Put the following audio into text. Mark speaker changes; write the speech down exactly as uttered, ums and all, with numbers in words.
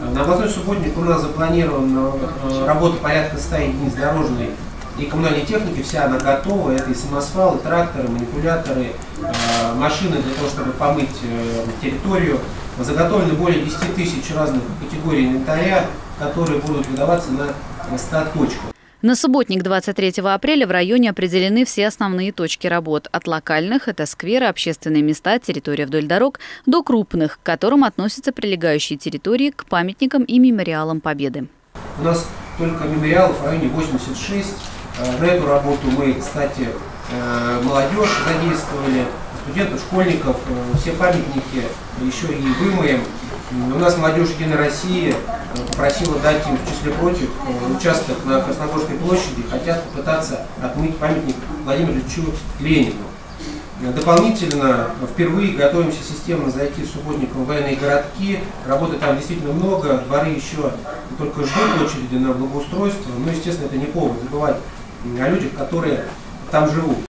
Speaker 1: На областной субботник у нас запланирована работа порядка ста единиц дорожной и коммунальной техники. Вся она готова. Это и самосвалы, тракторы, манипуляторы, машины для того, чтобы помыть территорию. Заготовлены более десяти тысяч разных категорий инвентаря, которые будут выдаваться на стат-точку.
Speaker 2: На субботник двадцать третьего апреля в районе определены все основные точки работ. От локальных – это скверы, общественные места, территория вдоль дорог, до крупных, к которым относятся прилегающие территории к памятникам и мемориалам Победы.
Speaker 1: У нас только мемориалов в районе восьмидесяти шести. На эту работу мы, кстати, молодежь задействовали, студентов, школьников, все памятники еще и вымоем. У нас молодежь Единой России попросила дать им, в числе прочих, участок на Красногорской площади, хотят попытаться отмыть памятник Владимиру Ильичу Ленину. Дополнительно впервые готовимся системно зайти с субботником в военные городки. Работы там действительно много, дворы еще только ждут очереди на благоустройство. Но, естественно, это не повод забывать о людях, которые там живут.